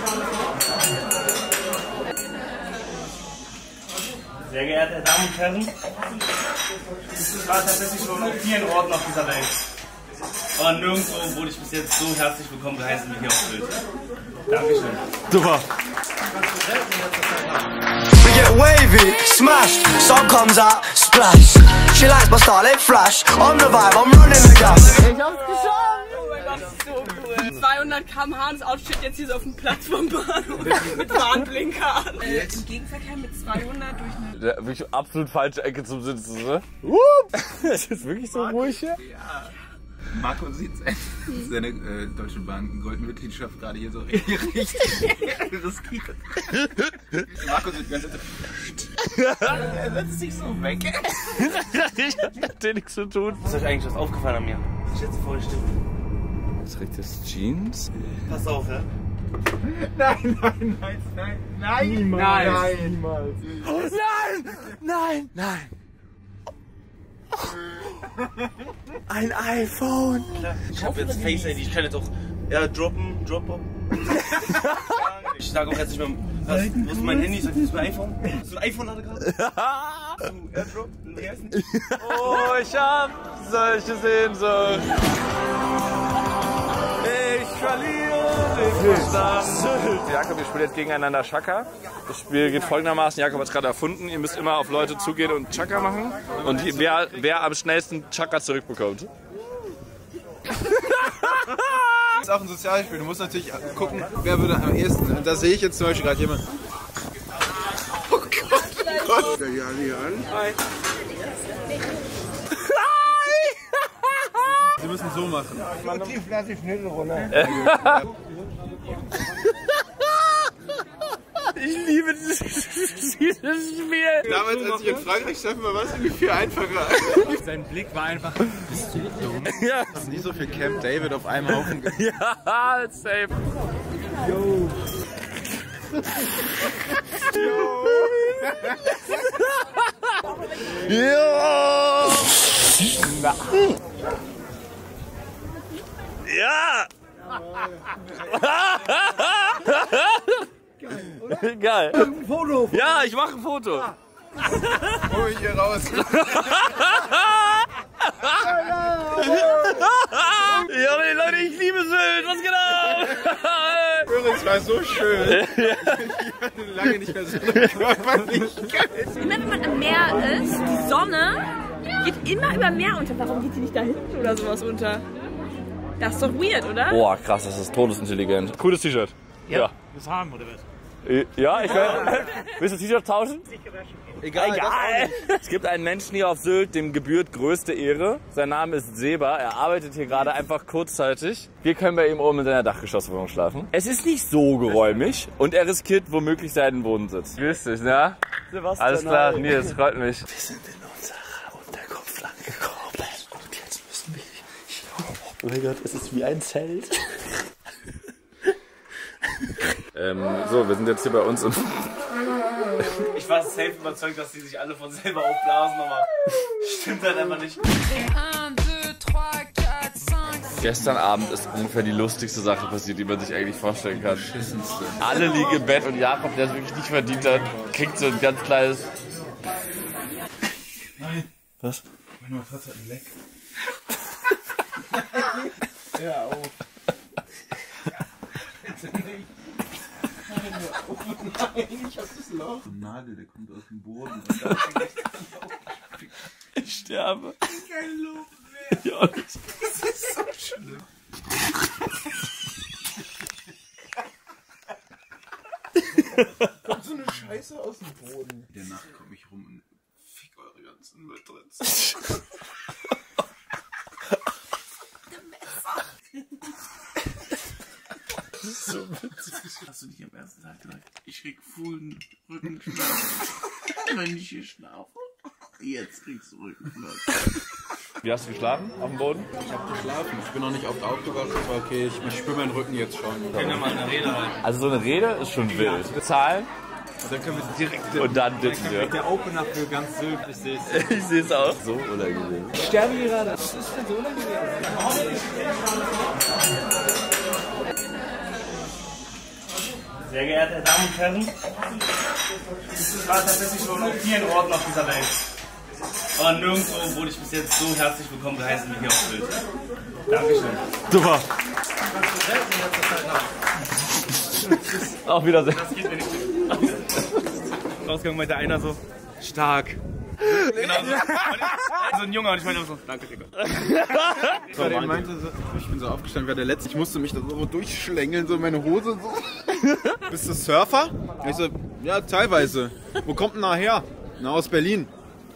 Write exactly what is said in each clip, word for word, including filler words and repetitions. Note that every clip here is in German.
Sehr geehrte Damen und Herren, es war tatsächlich schon auf vielen Orten auf dieser Welt. Aber nirgendwo wurde ich bis jetzt so herzlich willkommen geheißen wie hier auf Sylt. Dankeschön. Super. We get wavy, smashed, sun comes out, splash. She likes my style, it flash. On the vibe, I'm running the gas. Ich hab's geschafft! Oh mein Gott, das ist so cool. zweihundert Kilometer pro Stunde, das Auto steht jetzt hier so auf dem Platz vom Bahnhof mit Warnblinker. Äh, Im Gegenverkehr mit zweihundert durch eine... Der, wirklich absolut falsche Ecke zum Sitzen, ne? Es ist wirklich so ruhig hier? Ja. Marco sieht seine äh, Deutsche Bahn Goldmitgliedschaft gerade hier so richtig riskiert. Marco sieht ganz er setzt sich so weg. Ich hab mit dir nichts zu tun. Ist euch eigentlich was aufgefallen an mir? Ich schätze voll stimmt. Trägt das Jeans? Pass auf, ja? Nein, nein, nein, nein, nein, Niemals. nein, niemals. Oh, nein, nein, nein. Ein iPhone. Ich habe jetzt Face I D, ich kann jetzt auch ja, droppen, droppen. Ich sage auch jetzt nicht mehr, was, wo ist mein Handy? Sag ich, das ist mein iPhone? Hast du ein iPhone hatte gerade? Du Airdrop? Wie heißt denn? Oh, ich hab solche Sehnsucht. Ich verliere den Verstand. Jakob, wir spielen jetzt gegeneinander Chaka. Das Spiel geht folgendermaßen, Jakob hat es gerade erfunden. Ihr müsst immer auf Leute zugehen und Chaka machen. Und die, wer, wer am schnellsten Chaka zurückbekommt. Das ist auch ein Sozialspiel. Du musst natürlich gucken, wer würde am ehesten. Und da sehe ich jetzt zum Beispiel gerade jemand. Oh Gott, oh Gott. Ja, hier an. Hi. Sie müssen so machen. Die Flasche schnell runter. Ich liebe dieses, dieses Spiel. Damals, als ich in Frankreich stand, war es irgendwie viel einfacher. Sein Blick war einfach, bist du dumm? Ja. Das ist nicht so viel Camp David auf einem Haufen. Ja, safe. Yo. Ja. Ja. Geil, Geil. Ein Foto. Ja, ich mache ein Foto. Hol ich hier raus. Ja, Leute, ich liebe Sylt. Was geht ab? Es war so schön. Ich hatte lange nicht mehr so körperlich geil. Immer wenn man am Meer ist, die Sonne geht immer über Meer unter. Warum geht die nicht da hinten oder sowas unter? Das ist doch weird, oder? Boah, krass, das ist todesintelligent. Cooles T-Shirt. Ja. Das haben oder was? Ja, ich will. Willst du das T-Shirt tauschen? Egal. Egal. Es gibt einen Menschen hier auf Sylt, dem gebührt größte Ehre. Sein Name ist Seba. Er arbeitet hier gerade einfach kurzzeitig. Wir können bei ihm oben in seiner Dachgeschosswohnung schlafen. Es ist nicht so geräumig und er riskiert womöglich seinen Bodensitz. Grüß dich, ne? Sebastian, alles klar, hi. Nils, freut mich. Wir sind in unserer Unterkunft angekommen. Und jetzt müssen wir... Oh mein Gott, es ist wie ein Zelt. Ähm, so, wir sind jetzt hier bei uns im... Ich war safe überzeugt, dass die sich alle von selber aufblasen, aber stimmt halt einfach nicht. Gestern Abend ist ungefähr die lustigste Sache passiert, die man sich eigentlich vorstellen kann. Alle liegen im Bett und Jakob, der es wirklich nicht verdient hat, kriegt so ein ganz kleines... Nein. Was? Meine Matratze hat einen Leck. Ja, oh. Nein, ich hab das Loch. So ein Nagel, der kommt aus dem Boden. Ich sterbe. Kein Lob mehr. Ja, das ist so schlimm. Kommt so eine Scheiße aus dem Boden. In der Nacht komme ich rum und fick eure ganzen Matratzen. Das ist so witzig. Hast du nicht am ersten Tag gesagt, ich krieg Fuhlen, Rückenschmerzen, wenn ich hier schlafe? Jetzt kriegst du Rückenschmerzen. Wie hast du geschlafen? Auf dem Boden? Ich hab geschlafen. Ich bin noch nicht oft aufgewacht. Das war okay. Ich, ich spüre meinen Rücken jetzt schon. Wir können ja mal eine Rede halten. Also so eine Rede ist schon wild. Zahlen Und dann können wir direkt... und dann dippen wir. Der Opener für ganz Sylt, ich sehe es. Ich sehe es auch. So unangenehm. Ich sterbe gerade. Das ist denn so unangenehm. Sehr geehrte Damen und Herren, ich war tatsächlich schon auf vielen Orten auf dieser Welt. Aber nirgendwo wurde ich bis jetzt so herzlich willkommen geheißen wie hier auf Sylt. Dankeschön. Super. Auf Wiedersehen. Das geht mir nicht. Rausgegangen meinte einer so, stark. Genau so. So ein Junger und ich meinte so, danke Digga. Ich meinte so, ich bin so aufgestanden, war der Letzte, ich musste mich da so durchschlängeln, so meine Hose so. Bist du Surfer? Ich so, ja teilweise. Wo kommt denn nachher? Na, aus Berlin.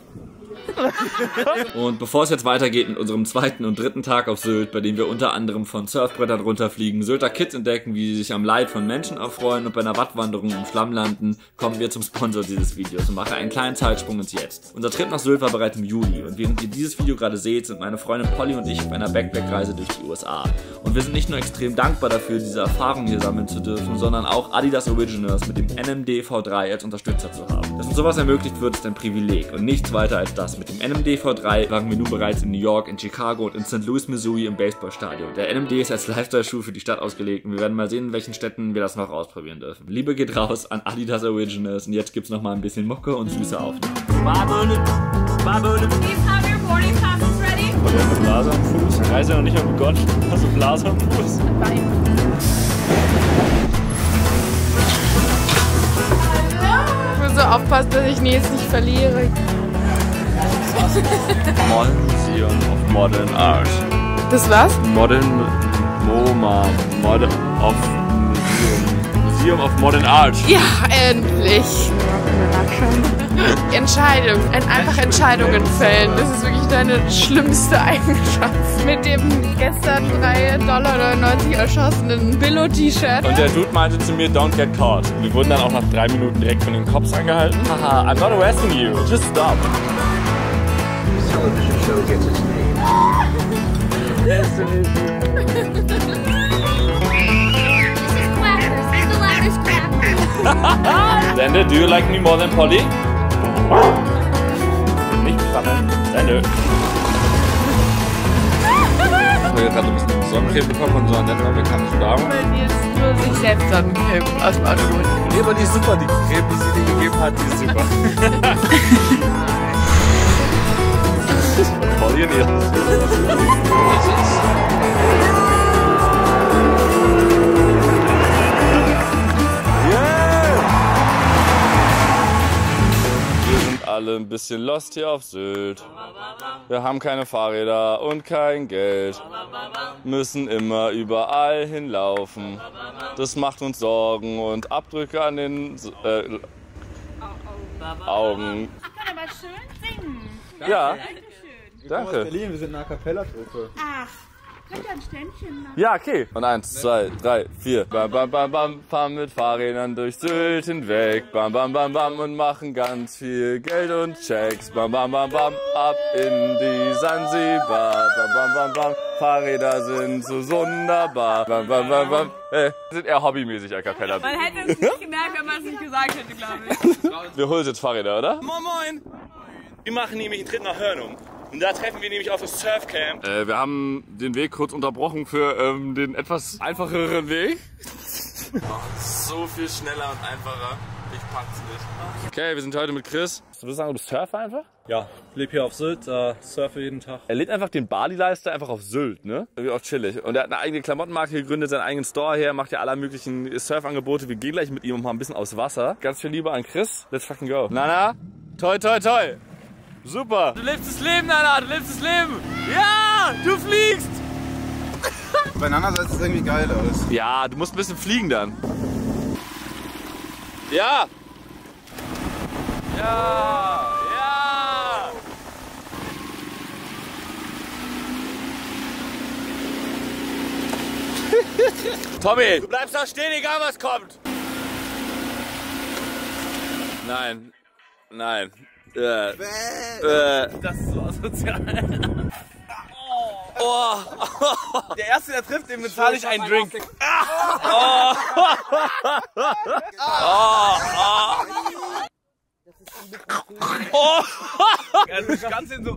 Und bevor es jetzt weitergeht mit unserem zweiten und dritten Tag auf Sylt, bei dem wir unter anderem von Surfbrettern runterfliegen, Sylter Kids entdecken, wie sie sich am Leid von Menschen erfreuen und bei einer Wattwanderung im Schlamm landen, kommen wir zum Sponsor dieses Videos und machen einen kleinen Zeitsprung ins Jetzt. Unser Trip nach Sylt war bereits im Juli und während ihr dieses Video gerade seht, sind meine Freundin Polly und ich auf einer Backpack-Reise durch die U S A. Und wir sind nicht nur extrem dankbar dafür, diese Erfahrung hier sammeln zu dürfen, sondern auch Adidas Originals mit dem N M D V drei als Unterstützer zu haben. Dass uns sowas ermöglicht wird, ist ein Privileg und nichts weiter als das. Mit dem N M D V drei waren wir nun bereits in New York, in Chicago und in Saint Louis, Missouri im Baseballstadion. Der N M D ist als Lifestyle-Schuh für die Stadt ausgelegt und wir werden mal sehen, in welchen Städten wir das noch ausprobieren dürfen. Liebe geht raus an Adidas Originals und jetzt gibt's noch mal ein bisschen Mucke und süße Aufnahmen. Please have your boarding passes ready. Du hast Blaser am Fuß. Die Reise noch nicht mal begonnen. Hast du Blaser am Fuß? Ich muss so aufpassen, dass ich Nils nicht verliere. Modern Museum of Modern Art. Das war's? Modern MoMA. Modern of Museum. Museum of Modern Art. Ja, endlich. Entscheidung. Ein einfach Entscheidungen fällen. Das ist wirklich deine schlimmste Eigenschaft. Mit dem gestern drei Dollar neunundneunzig erschossenen Billo-T-Shirt. Und der Dude meinte zu mir, don't get caught. Wir wurden dann auch nach drei Minuten direkt von den Cops angehalten. Haha, I'm not arresting you. Just stop. Television show gets its name. Sende, do you like me more than Polly? Nicht stammeln. Sende. Ich habe gerade ein bisschen Sonnencreme bekommen von so einer netten amerikanischen Dame. Weil die jetzt nur sich selbst Sonnencreme aus dem Auto holen. Nee, aber die ist super. Die Creme, die sie dir gegeben hat, die ist super. Polly und ihr. Alle ein bisschen lost hier auf Sylt. Wir haben keine Fahrräder und kein Geld. Müssen immer überall hinlaufen. Das macht uns Sorgen und Abdrücke an den äh, Augen. Ich kann aber schön singen. Ja, Dankeschön. danke. Berlin, wir sind eine A-Cappella-Truppe. Ach, könnt ihr ein Ständchen machen? Ja, okay. Und eins, zwei, drei, vier. Bam, bam, bam, bam, fahren mit Fahrrädern durch Sylt hinweg. Bam, bam, bam, bam und machen ganz viel Geld und Checks. Bam, bam, bam, bam, ab in die Sansibar. Bam, bam, bam, bam, Fahrräder sind so wunderbar. Bam, bam, bam, bam. Äh, sind eher hobbymäßig A Cappella. Man hätte es nicht gemerkt, wenn man es nicht gesagt hätte, glaube ich. Wir holen jetzt Fahrräder, oder? Moin, moin. Wir machen nämlich einen Tritt nach Hörnum. Und da treffen wir nämlich auf das Surfcamp. Äh, wir haben den Weg kurz unterbrochen für ähm, den etwas einfacheren Weg. So viel schneller und einfacher. Ich pack's nicht. Okay, wir sind heute mit Chris. Du würdest sagen, du bist Surfer einfach? Ja, ich lebe hier auf Sylt, äh, surfe jeden Tag. Er lädt einfach den Bali-Leister einfach auf Sylt, ne? Irgendwie auch chillig. Und er hat eine eigene Klamottenmarke gegründet, seinen eigenen Store her, macht ja aller möglichen Surfangebote. Wir gehen gleich mit ihm mal ein bisschen aufs Wasser. Ganz viel Liebe an Chris. Let's fucking go. Nana, toi, toi, toi. Super! Du lebst das Leben, Nana! Du lebst das Leben! Ja! Du fliegst! Beieinander sieht es irgendwie geil aus. Ja, du musst ein bisschen fliegen dann. Ja! Ja! Ja! Tommy, du bleibst da stehen, egal was kommt! Nein. Nein. Äh, äh. Das ist so asozial. Oh. Der Erste, der trifft, dem bezahle ich einen Drink. Oh. Oh. Oh. Also ich ganz in so.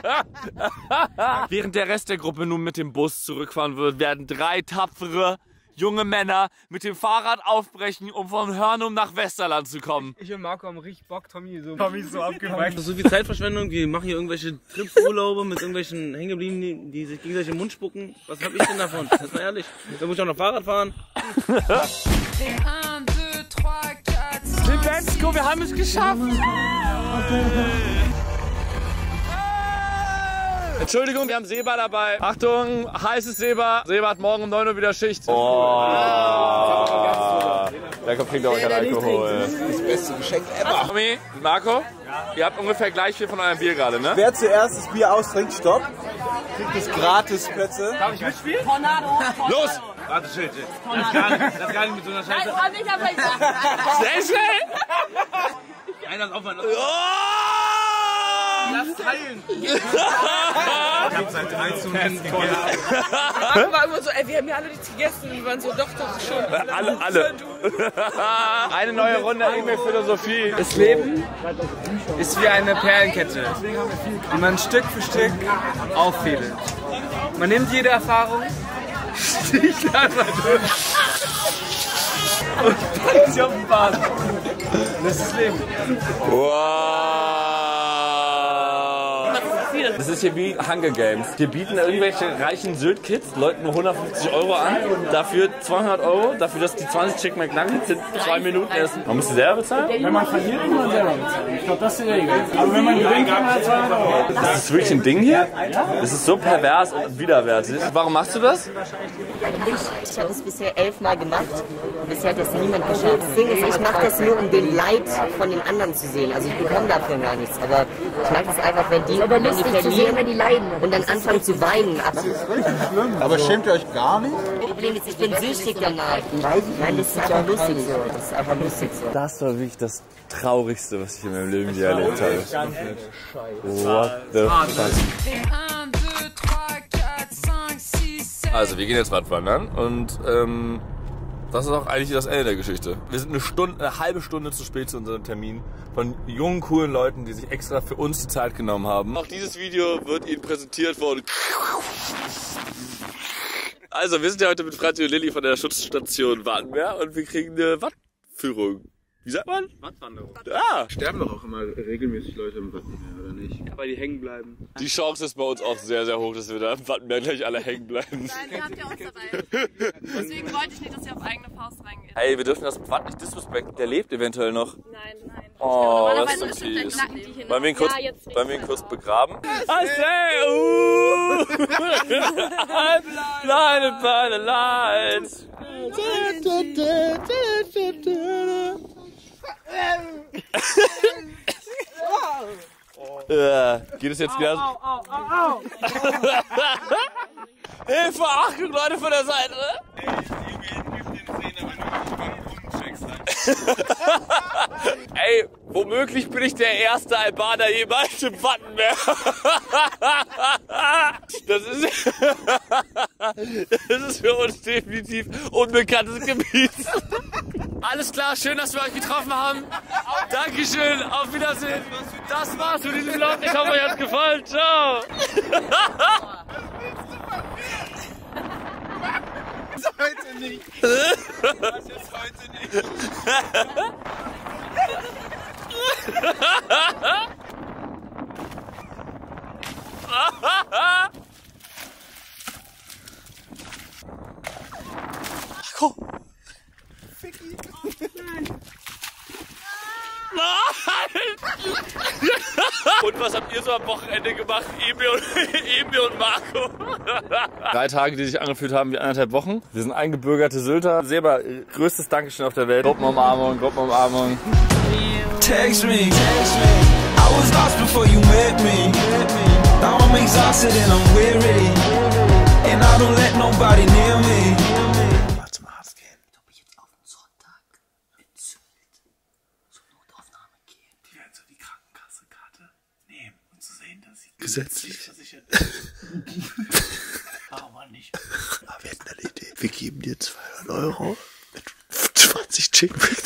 Während der Rest der Gruppe nun mit dem Bus zurückfahren wird, werden drei tapfere, junge Männer mit dem Fahrrad aufbrechen, um von Hörnum nach Westerland zu kommen. Ich und Marco haben richtig Bock, Tommy so. Tommy ist so abgeweicht. Das ist so viel Zeitverschwendung, wir machen hier irgendwelche Tripsurlaube mit irgendwelchen Hängengebliebenen, die sich gegenseitig im Mund spucken. Was hab ich denn davon? Das ist mal ehrlich. Da muss ich auch noch Fahrrad fahren. Silvesco, wir haben es geschafft! Entschuldigung, wir haben Seba dabei. Achtung, heißes Seba. Seba hat morgen um neun Uhr wieder Schicht. Oh. Der trinkt aber kein Alkohol. Das ist das beste Geschenk ever. Tommy, Marco, ihr habt ungefähr gleich viel von eurem Bier gerade, ne? Wer zuerst das Bier austrinkt, stopp. Kriegt es gratis Plätze. Darf ich mitspielen? Tornado. Los! Warte, Schild, Schild. Das ist gar nicht, das ist gar nicht mit so einer Scheiße. Nein, nicht, aber ich Sehr schnell! Einer ist aufhören. Oh! Lass teilen! Ich hab seit dreizehn gegessen. Marco war immer so, ey, wir haben ja alle nichts gegessen. Und wir waren so, doch, doch, schon. Alle, alle. Eine neue Runde E-Mail-Philosophie. Das Leben ist wie eine Perlenkette, die man Stück für Stück auffädelt. Man nimmt jede Erfahrung, sticht einfach durch und packt sie auf den Basen. Das ist das Leben. Wow. Das ist hier wie Hunger Games. Wir bieten irgendwelche reichen Sylt-Kids Leuten nur hundertfünfzig Euro an, dafür zweihundert Euro, dafür, dass die zwanzig Chicken McNuggets in zwei Minuten essen. Man muss die selber bezahlen? Wenn man verliert, muss man selber bezahlen. Ich glaube, das ist die Regel. Aber wenn man gewinnt, kann man zweihundert Euro. Das ist wirklich ein Ding hier? Das ist so pervers und widerwärtig. Warum machst du das? Ich habe es bisher elfmal gemacht. Bisher hat das niemand geschafft. Das Ding ist, ich mache das nur, um den Leid von den anderen zu sehen. Also ich bekomme davon gar nichts. Aber ich mag es einfach, wenn die, wenn die verlieren wenn die leiden. Und dann anfangen zu weinen. Das ist richtig schlimm. Aber schämt ihr euch gar nicht? Das Problem ist, ich bin süchtig danach. Nein, das ist einfach lustig so. Das ist einfach lustig so. Das war wirklich das Traurigste, was ich in meinem Leben je erlebt habe. What the fuck? Also, wir gehen jetzt Radwandern und ähm, das ist auch eigentlich das Ende der Geschichte. Wir sind eine Stunde, eine halbe Stunde zu spät zu unserem Termin von jungen, coolen Leuten, die sich extra für uns die Zeit genommen haben. Auch dieses Video wird Ihnen präsentiert von... Also, wir sind ja heute mit Franzi und Lilly von der Schutzstation Wartenberg und wir kriegen eine Wattführung. Wie sagt man? Wattwanderung. Ah! Sterben doch auch immer regelmäßig Leute im Wattenberg, oder nicht? Ja, weil die hängen bleiben. Die Chance ist bei uns auch sehr, sehr hoch, dass wir da im Wattenberg gleich alle hängen bleiben. Nein, ihr habt ja uns dabei. Deswegen wollte ich nicht, dass ihr auf eigene Faust reingeht. Ey, wir dürfen das Watt nicht disrespekten. Der lebt eventuell noch. Nein, nein. Oh, glaube, das ist so normalerweise ist fies. der Knacken, die hier Wollen wir ihn noch- kurz, Ja, jetzt nicht wollen wir ihn mehr. kurz begraben? I say, ooh, blinded by the lights. Ja, geht es jetzt wieder? Au, au, au, au. Hilfe, Achtung, Leute von der Seite! Ey, womöglich bin ich der erste Albaner jemals im Wattenberg. Das ist, das ist für uns definitiv unbekanntes Gebiet. Alles klar, schön, dass wir euch getroffen haben. Dankeschön, auf Wiedersehen. Das war's mit diesem Vlog. Ich hoffe, euch hat's gefallen. Ciao. Heute nicht. Das ist heute nicht. Marco. Ficky. Nein! Und was habt ihr so am Wochenende gemacht, Emil und, Emil und Marco? Drei Tage, die sich angefühlt haben wie anderthalb Wochen. Wir sind eingebürgerte Sylter. Seba, größtes Dankeschön auf der Welt. Gruppenumarmung, Gruppenumarmung. Text me, text me. I was lost before you met me. Now I'm exhausted and I'm weary. And I don't let nobody near me. Mal zum Arzt gehen. Ob ich jetzt auf den Sonntag in Sylt zur Notaufnahme gehen. Die werden so die Krankenkassekarte nehmen, um zu sehen, dass sie gesetzlich versichert ist. Warum auch nicht? Aber wir hätten eine Idee. Wir geben dir zweihundert Euro mit zwanzig Chicken.